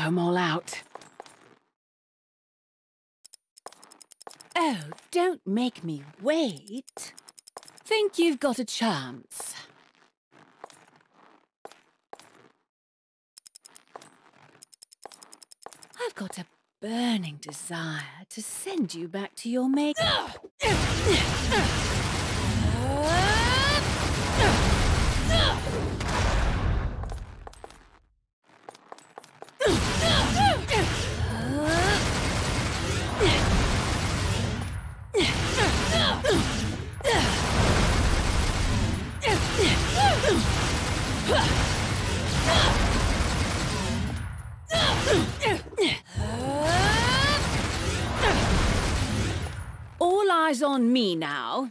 blow 'em all out. Oh, don't make me wait. Think you've got a chance? I've got a burning desire to send you back to your mate. All eyes on me now.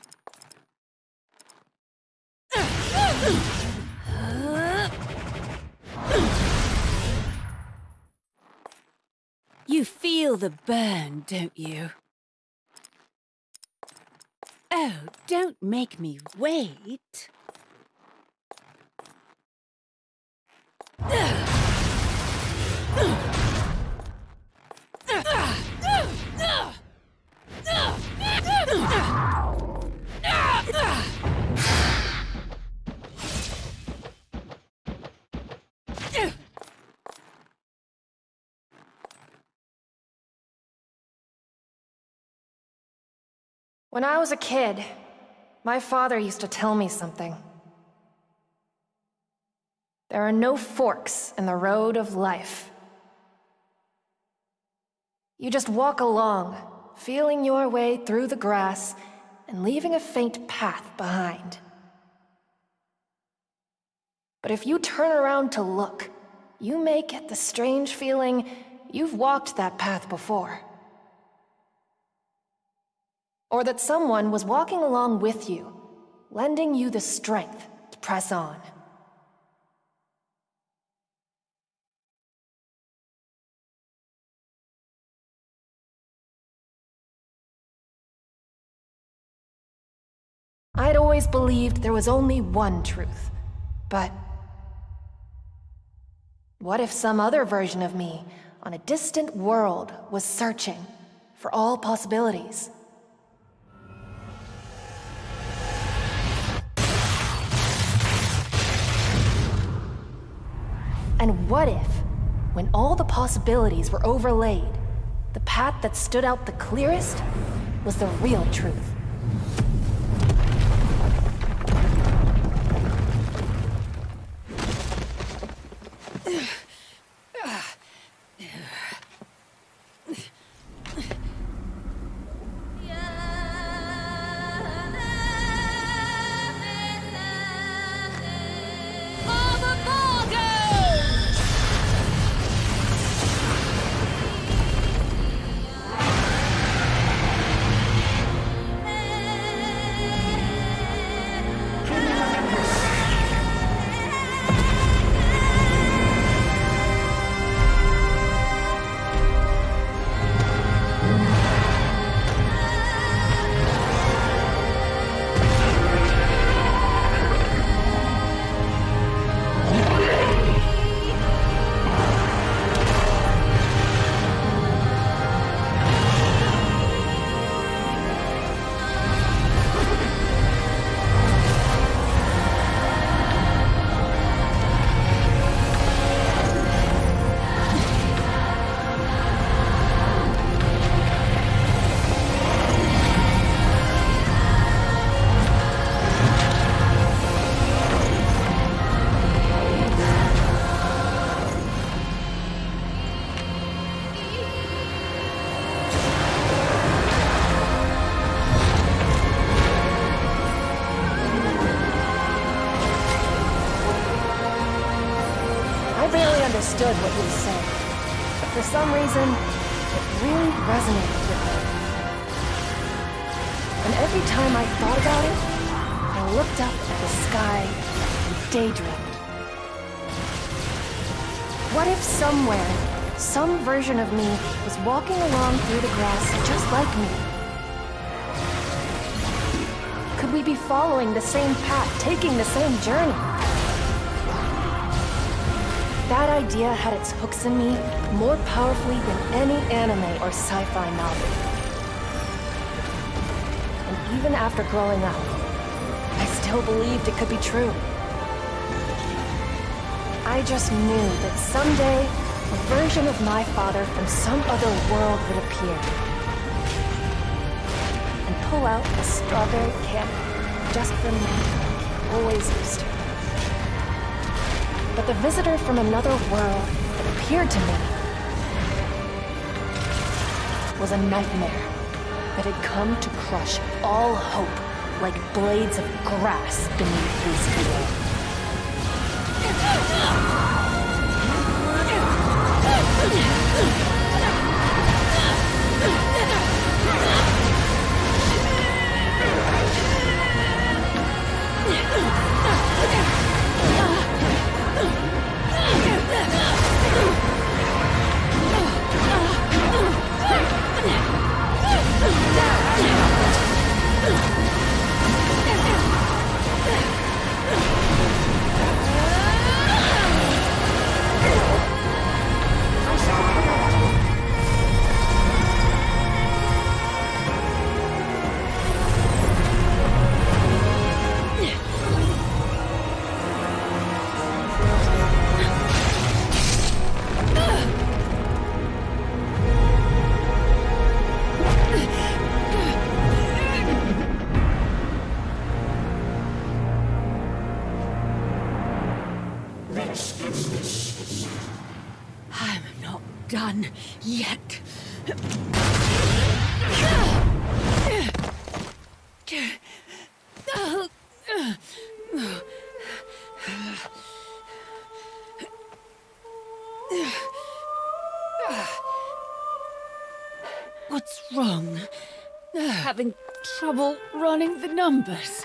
You feel the burn, don't you? Oh, don't make me wait. When I was a kid, my father used to tell me something. There are no forks in the road of life. You just walk along, feeling your way through the grass and leaving a faint path behind. But if you turn around to look, you may get the strange feeling you've walked that path before. Or that someone was walking along with you, lending you the strength to press on. I'd always believed there was only one truth, but what if some other version of me on a distant world was searching for all possibilities? And what if, when all the possibilities were overlaid, the path that stood out the clearest was the real truth? Understood what he was saying, but for some reason, it really resonated with me. And every time I thought about it, I looked up at the sky and daydreamed. What if somewhere, some version of me was walking along through the grass just like me? Could we be following the same path, taking the same journey? that idea had its hooks in me more powerfully than any anime or sci-fi novel. And even after growing up, I still believed it could be true. I just knew that someday, a version of my father from some other world would appear and pull out a strawberry candy just for me, like he always used to. But the visitor from another world that appeared to me was a nightmare that had come to crush all hope like blades of grass beneath his heel. I'm not done yet. What's wrong? Having trouble running the numbers.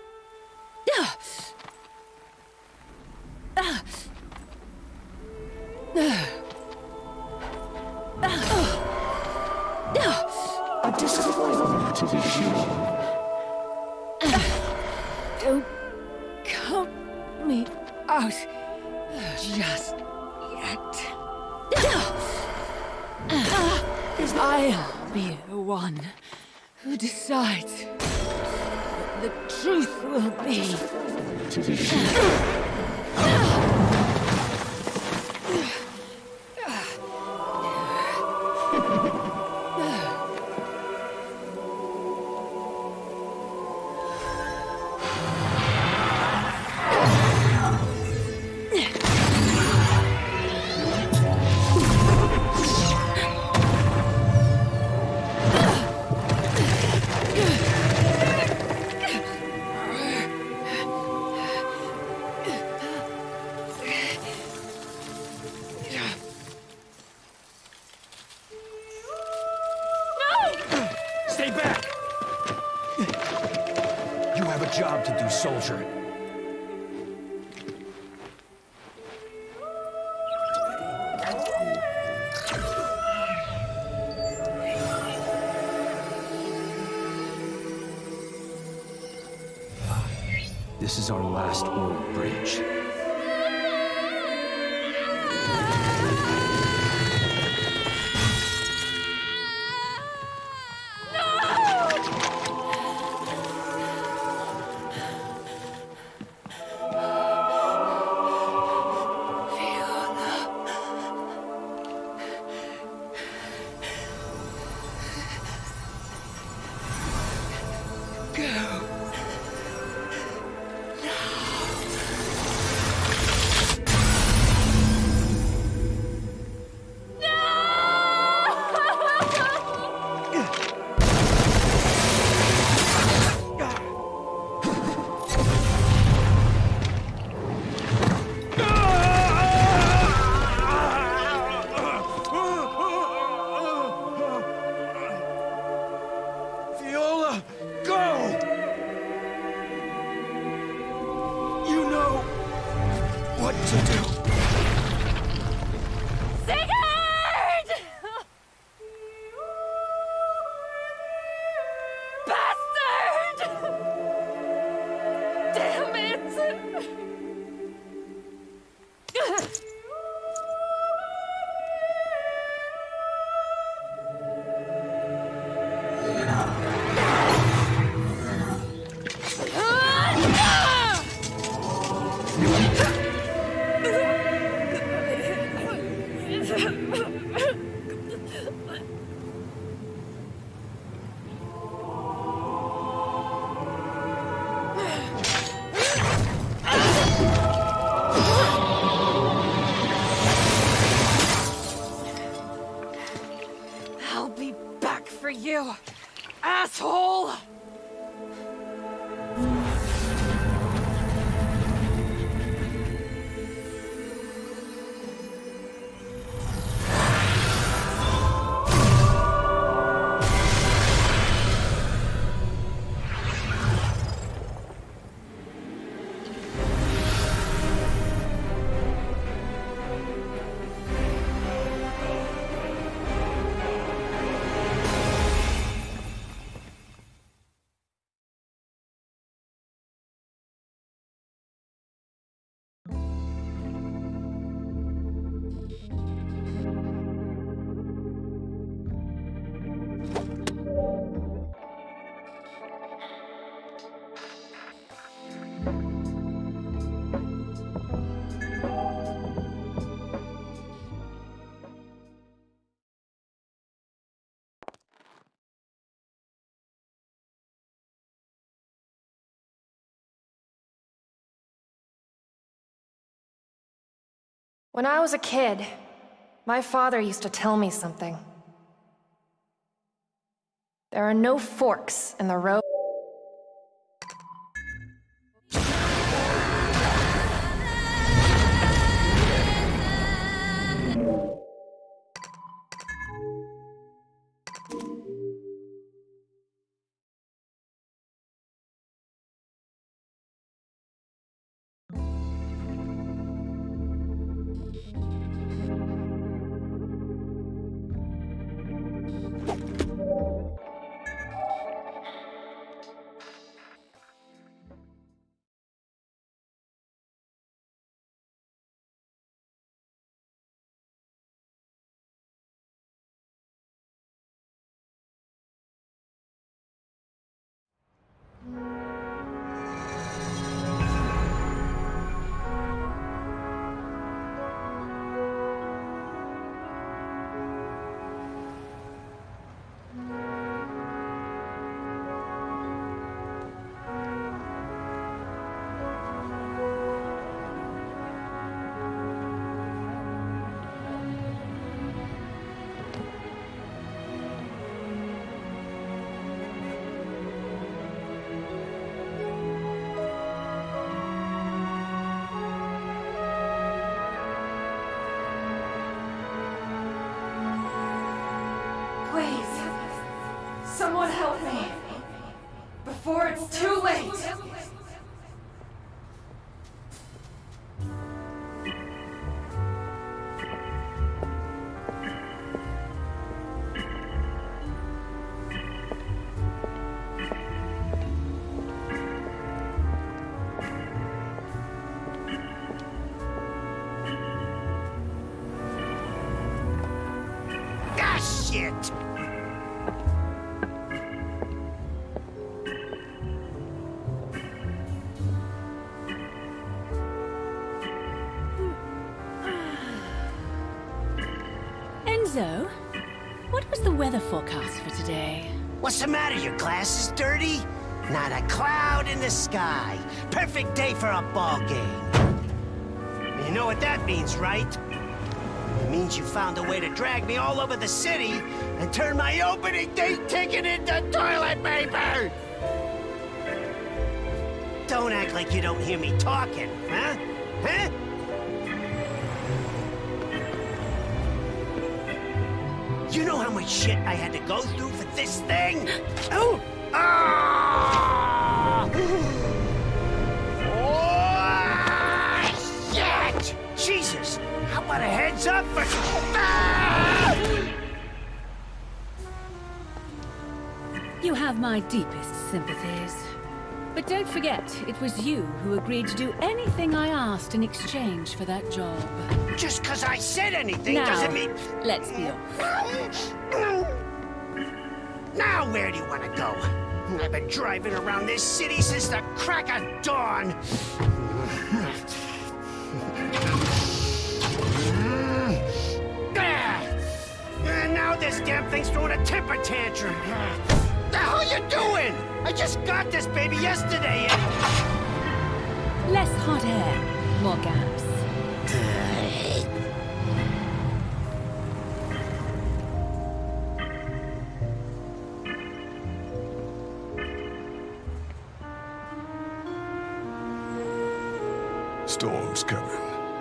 A disappointment to be sure. Don't count me out just yet. I'll be the one who decides what the truth will be. To be sure. Stay back! You have a job to do, soldier. This is our last old bridge. I'll be back for you, asshole! When I was a kid, my father used to tell me something. There are no forks in the road. Please, someone help me, before it's too late! Ah, shit! Enzo, what was the weather forecast for today? What's the matter? Your glasses dirty? Not a cloud in the sky. Perfect day for a ball game. You know what that means, right? It means you found a way to drag me all over the city and turn my opening day ticket into toilet paper! Don't act like you don't hear me talking, huh? Huh? You know how much shit I had to go through for this thing? Oh! Ah! Oh, shit! Jesus! How about a heads up for... Ah! You have my deepest sympathies. But don't forget, it was you who agreed to do anything I asked in exchange for that job. Just because I said anything Now, doesn't mean... let's be off. Now where do you want to go? I've been driving around this city since the crack of dawn. this damn thing's throwing a temper tantrum. The hell you doing? I just got this baby yesterday and... Less hot air, more gas. Storm's coming.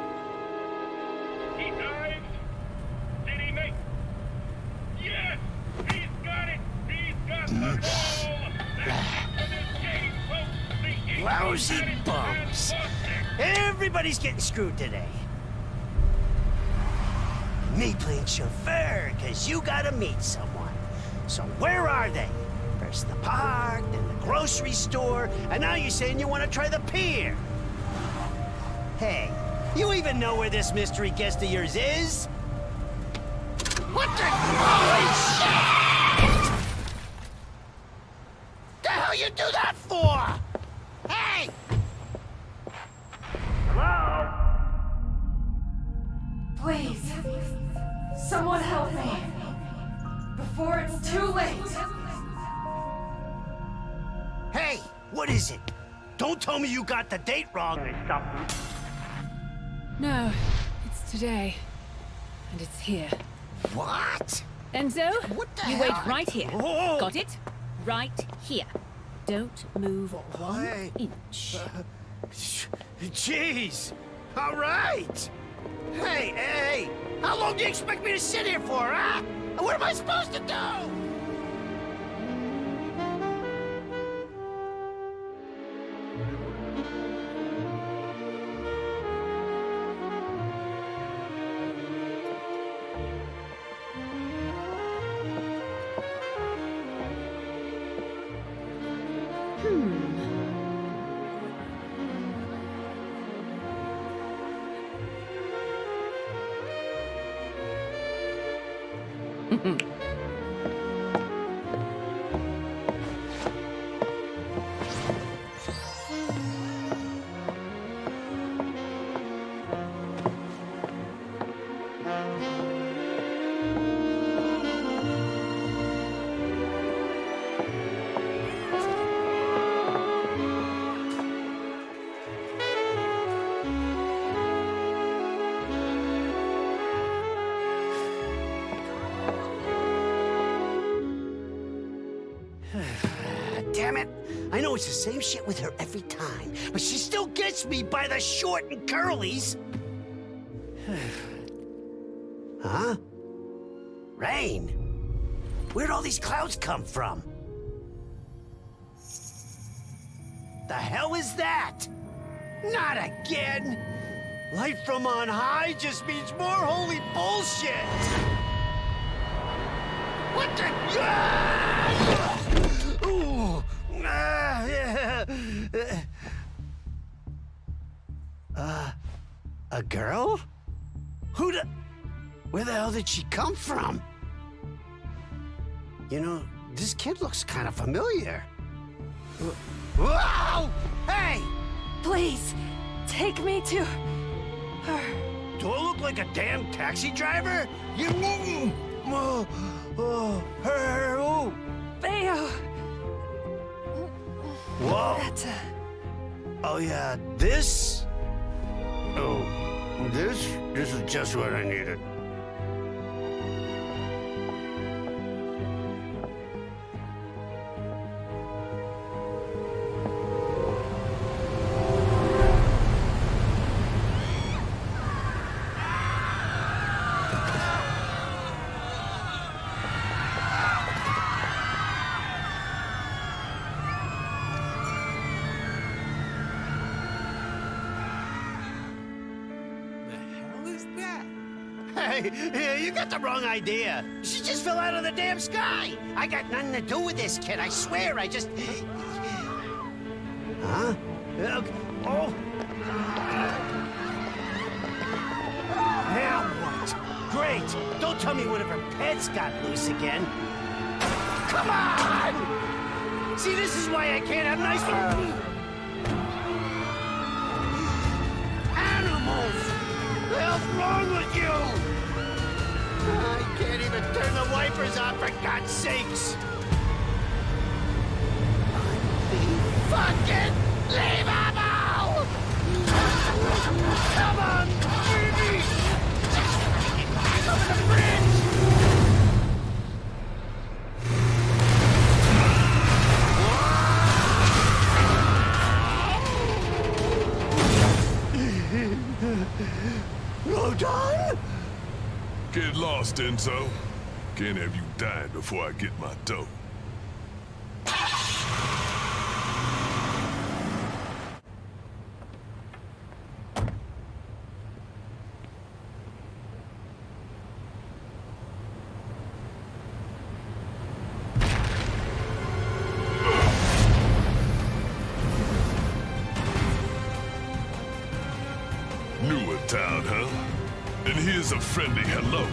He dives. Did he make? Yes! He's got it! He's got the ball! That's this game, folks. The Lousy Eagles bums. had it. Everybody's getting screwed today. Me playing chauffeur, cause you gotta meet someone. So where are they? First the park, then the grocery store, and now you're saying you want to try the pier. Hey, you even know where this mystery guest of yours is? What the... Holy shit! The hell you do that for? Hey! Hello? Please, someone help me. Before it's too late. Hey, what is it? Don't tell me you got the date wrong. No, it's today. And it's here. What? Enzo, What the you hell? wait right here. Whoa. Got it? Right here. Don't move one Hey. inch. Jeez. All right. Hey, how long do you expect me to sit here for, huh? What am I supposed to do? Damn it. I know it's the same shit with her every time, but she still gets me by the short and curlies. Huh? Rain? Where'd all these clouds come from? The hell is that? Not again! Light from on high just means more holy bullshit! What the... Ooh. A girl? Where the hell did she come from? You know, this kid looks kind of familiar. Whoa! Hey! Please, take me to her. Do I look like a damn taxi driver? You... her... Theo. Whoa! That's Oh yeah, this? Oh, this is just what I needed. Hey, you got the wrong idea. She just fell out of the damn sky. I got nothing to do with this kid, I swear. I just... Huh? Oh. Now what? Great. Don't tell me one of her pets got loose again. Come on! See, this is why I can't have nice... Animals! What the hell's wrong with you? I can't even turn the wipers on, for God's sakes! Fucking leave him out! Come on, baby! Over the bridge! Rodon? Get lost, Enzo. Can't have you dying before I get my dough. Newer town, huh? And here's a friendly hello.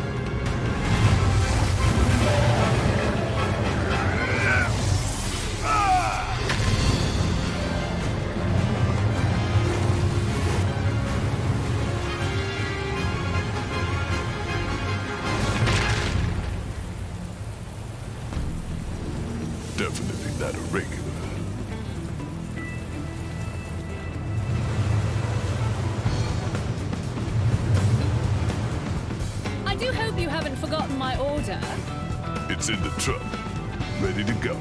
Definitely not a regular. I do hope you haven't forgotten my order. It's in the truck, ready to go.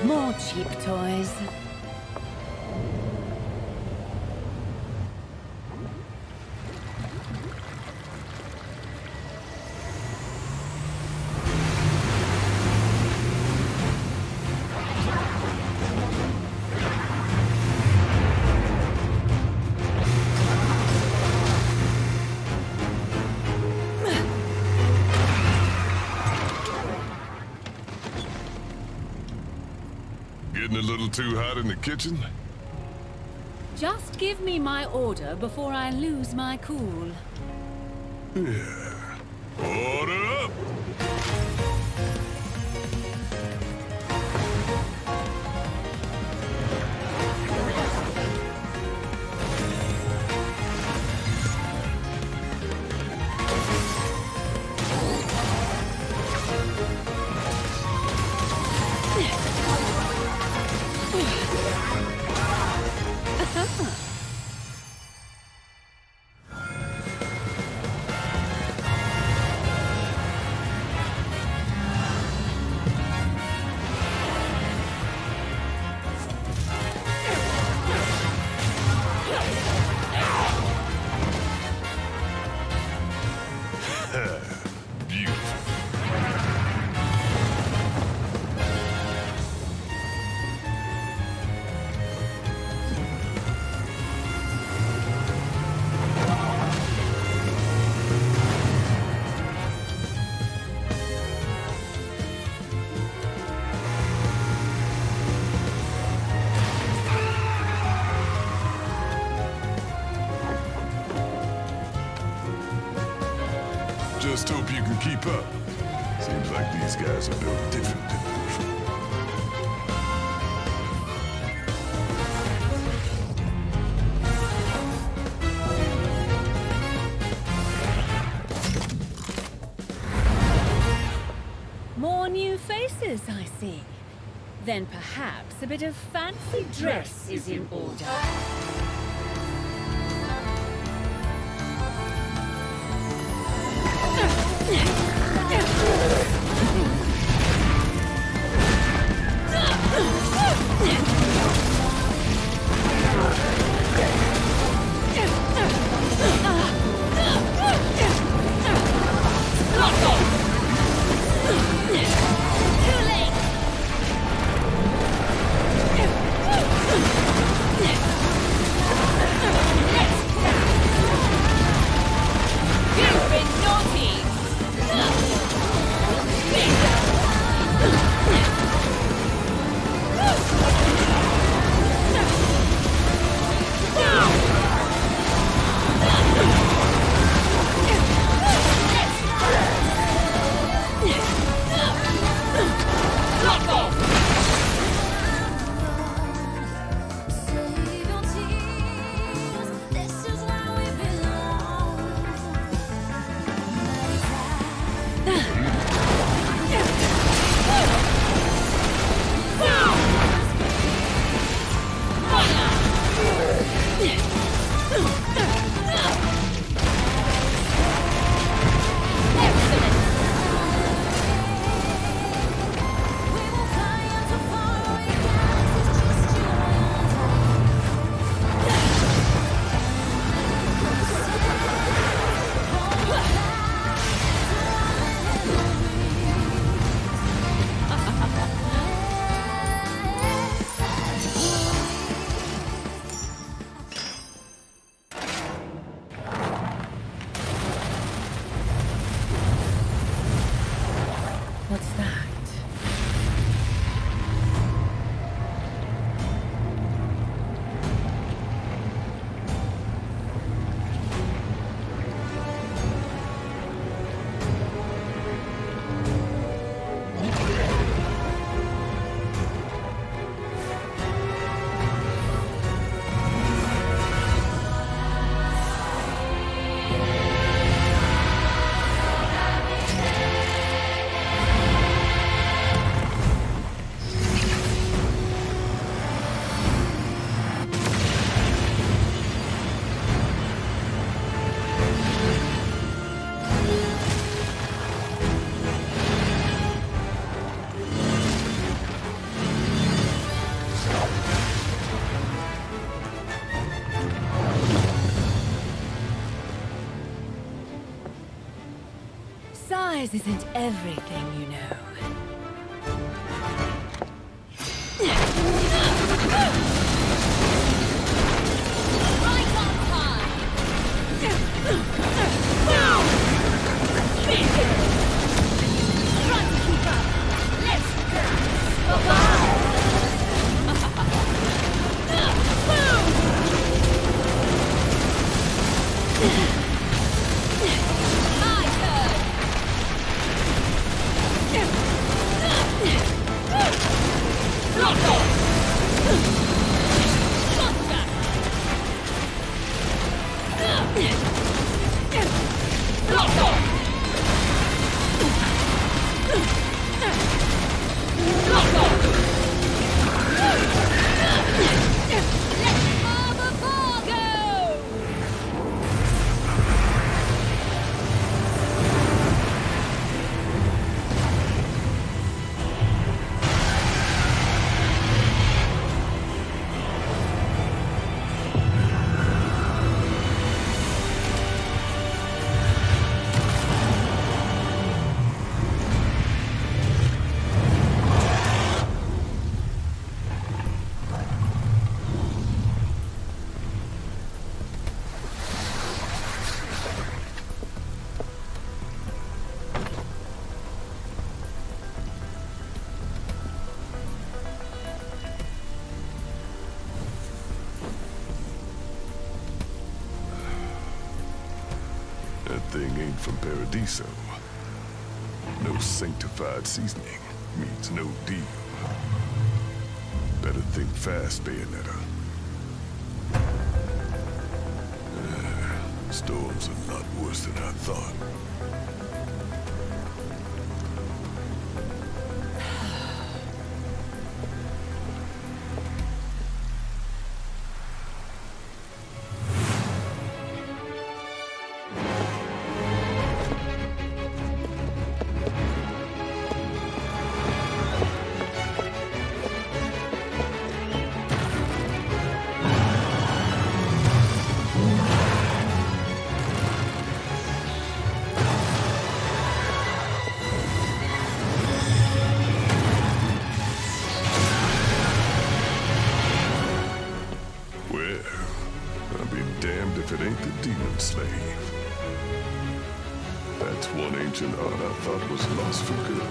More cheap toys. Getting a little too hot in the kitchen? Just give me my order before I lose my cool. Yeah. Order up! Just hope you can keep up. Seems like these guys are built different than usual. More new faces, I see. Then perhaps a bit of fancy dress is in order. Size isn't everything, you know. Right on time! Try to keep up! Let's my turn! Lock off! Gotcha! Lock off! Lock off! Let Father Bar go! That thing ain't from Paradiso. No sanctified seasoning means no deal. Better think fast, Bayonetta. Storm's a lot worse than I thought. If it ain't the Demon Slave. That's one ancient art I thought was lost for good.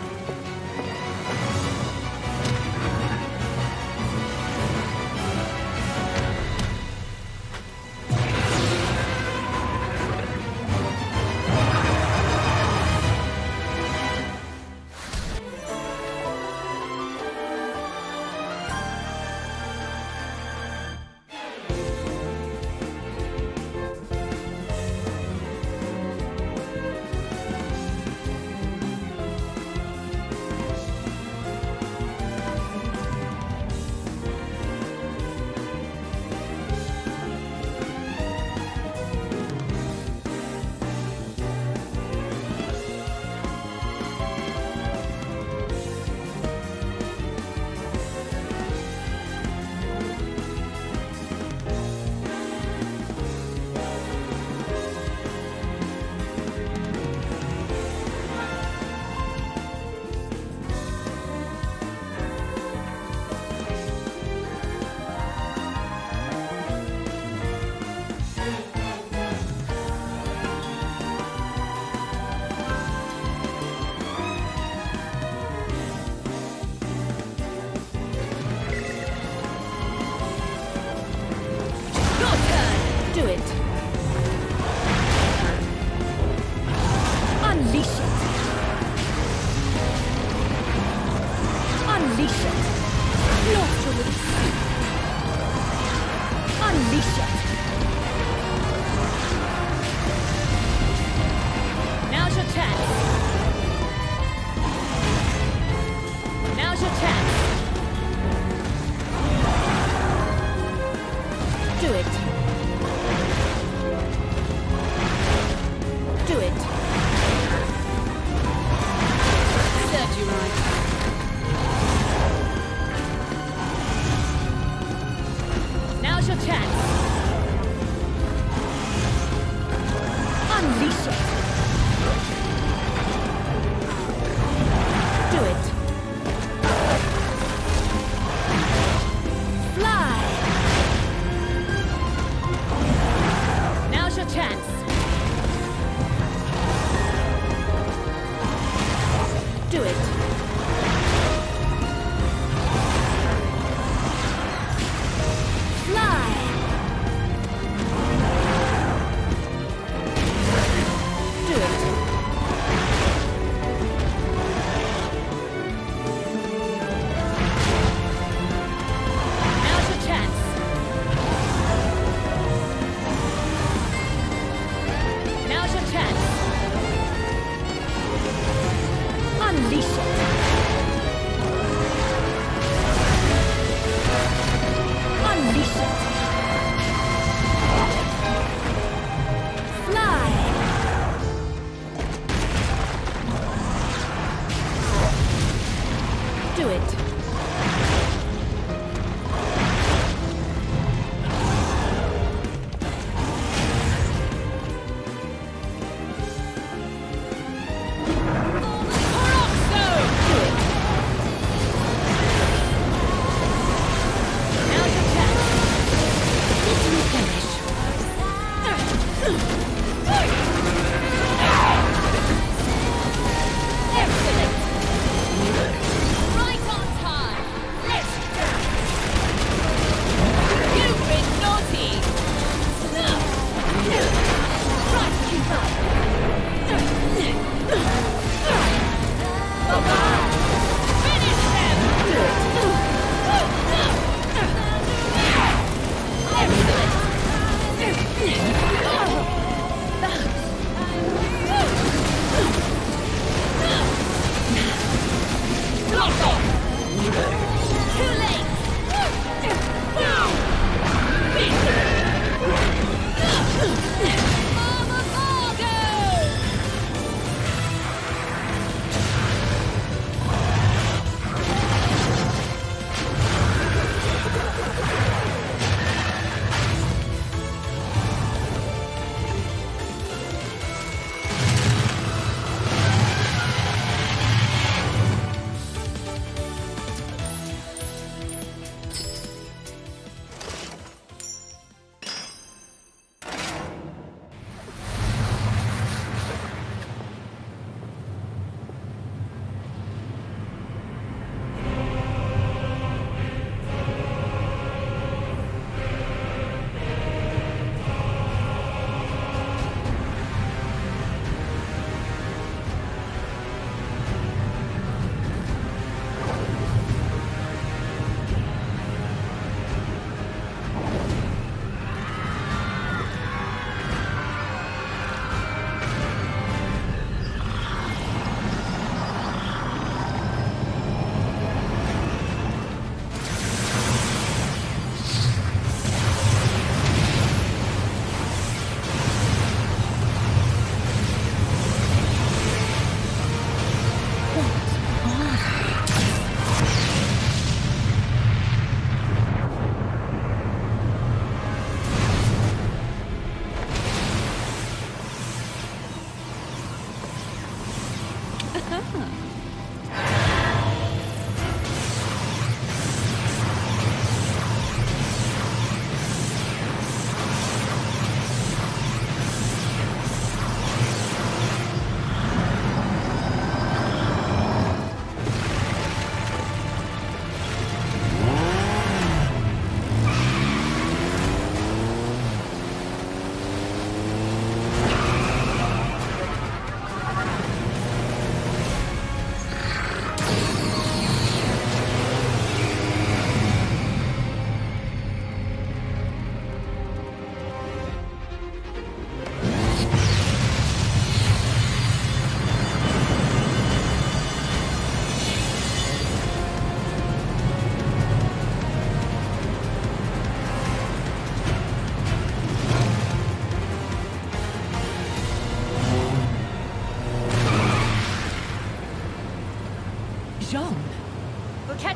Do it. Unleash it. Unleash it. Not your release. Unleash it. Now's your chance. Now's your chance. Do it. Do it. Serves you right. Now's your chance. Unleash it.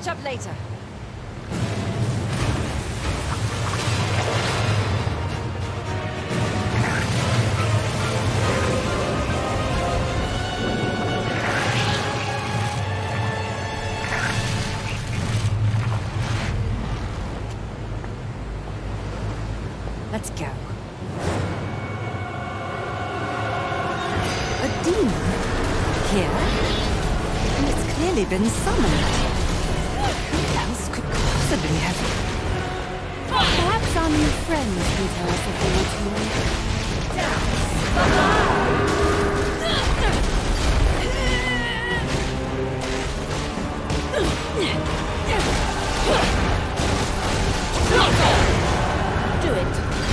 catch up later. Let's go. A demon? Here? And it's clearly been summoned. Who else could possibly have... Perhaps our new friends can tell us a thing or two. Do it.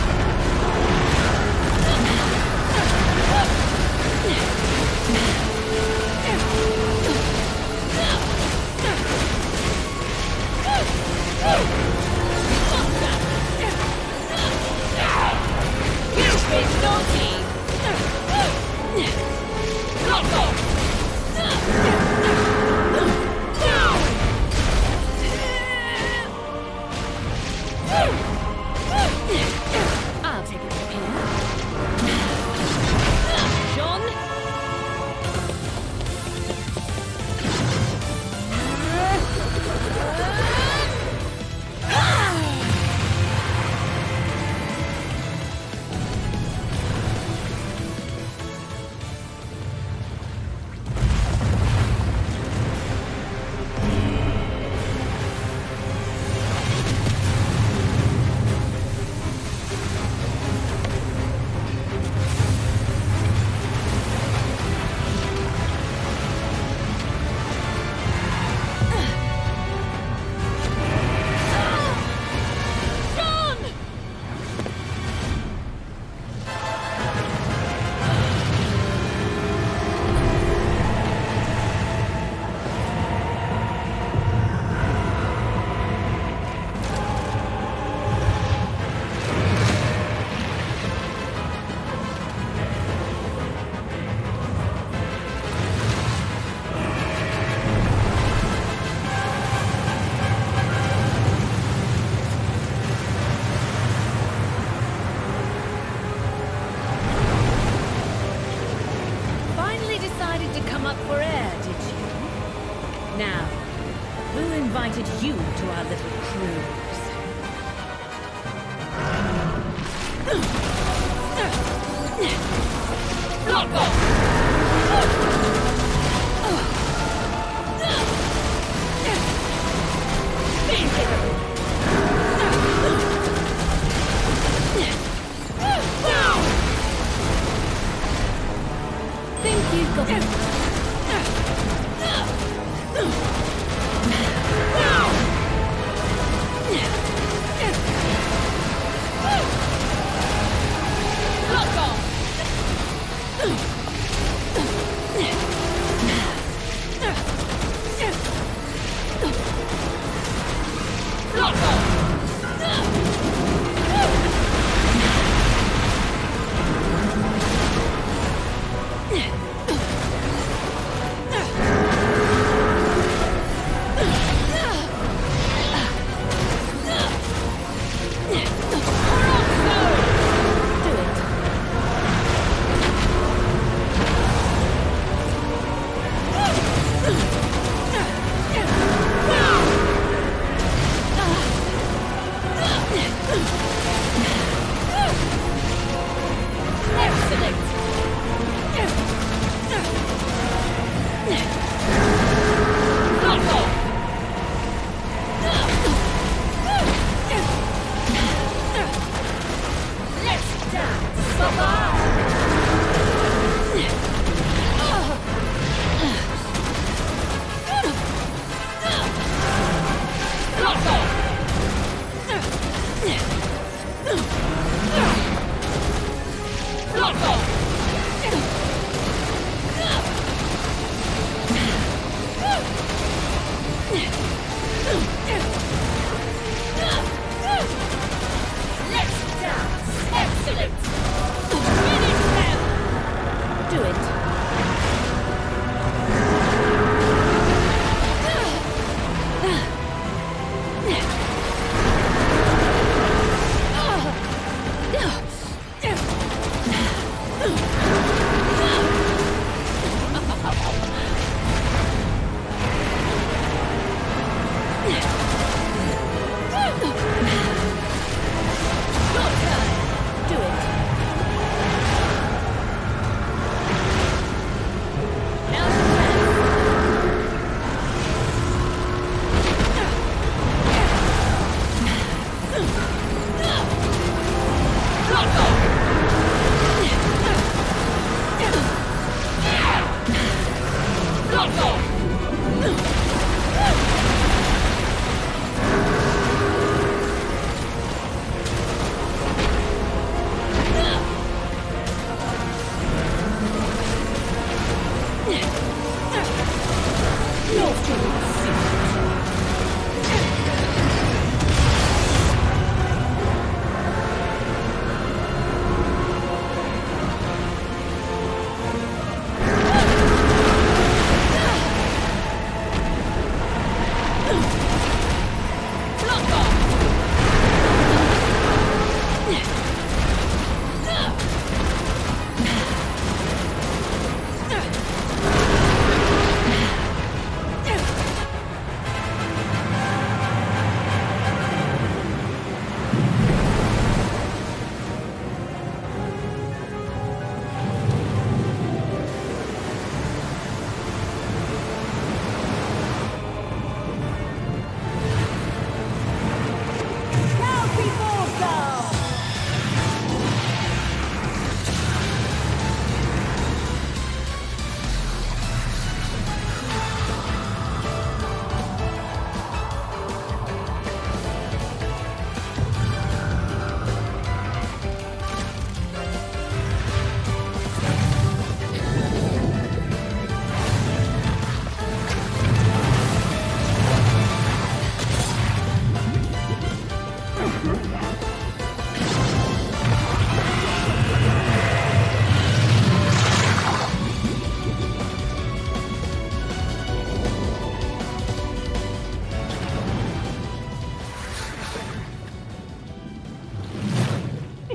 I'll take it from here. John? Now, who invited you to our little cruise? Lock off! Think you've got it.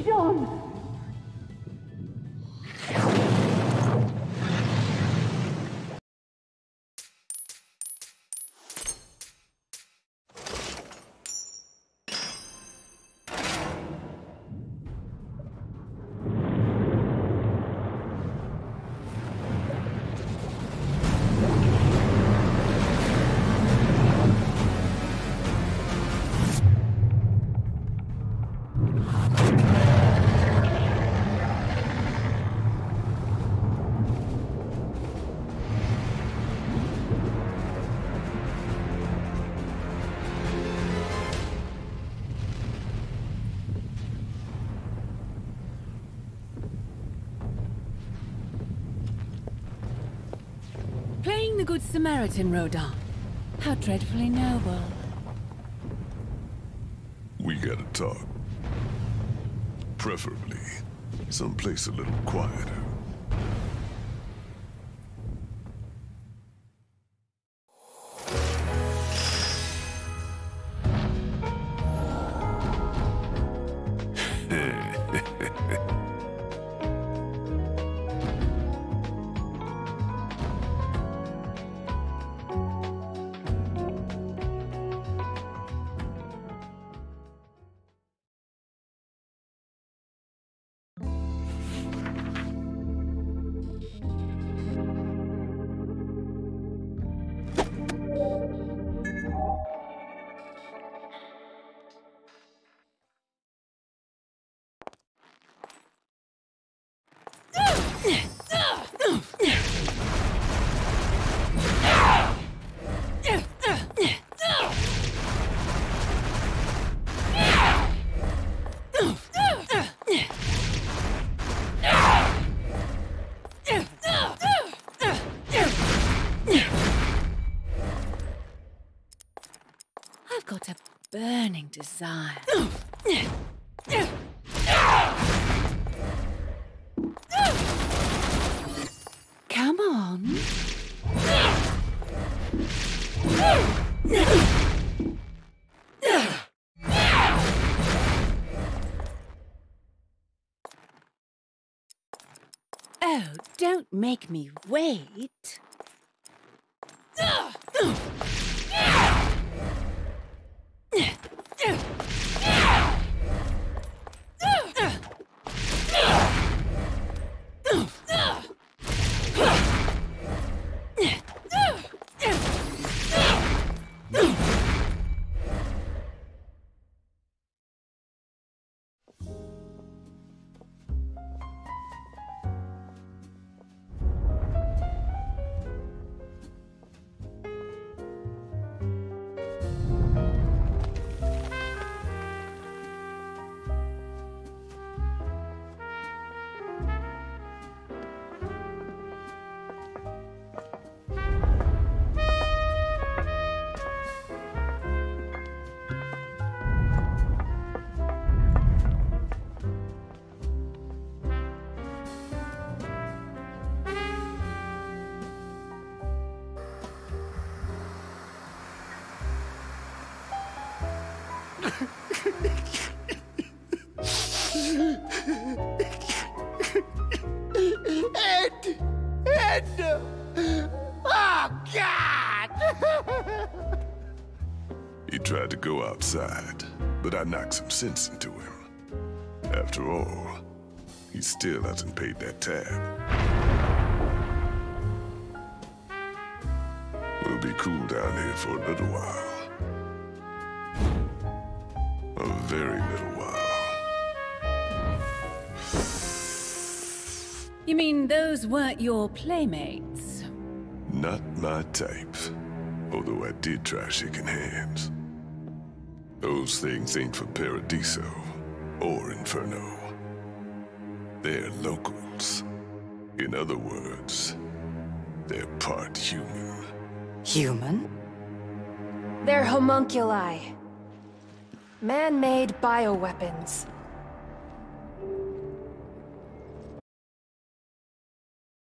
John! Playing the Good Samaritan, Rodin. How dreadfully noble. We gotta talk. Preferably someplace a little quieter. I've got a burning desire. Come on. Oh, don't make me wait. Ed! Oh, God! He tried to go outside, but I knocked some sense into him. After all, he still hasn't paid that tab. We'll be cool down here for a little while. A very little while. You mean those weren't your playmates? Not my type. Although I did try shaking hands. Those things ain't for Paradiso or Inferno. They're locals. In other words, they're part human. Human? They're homunculi. Man-made bioweapons.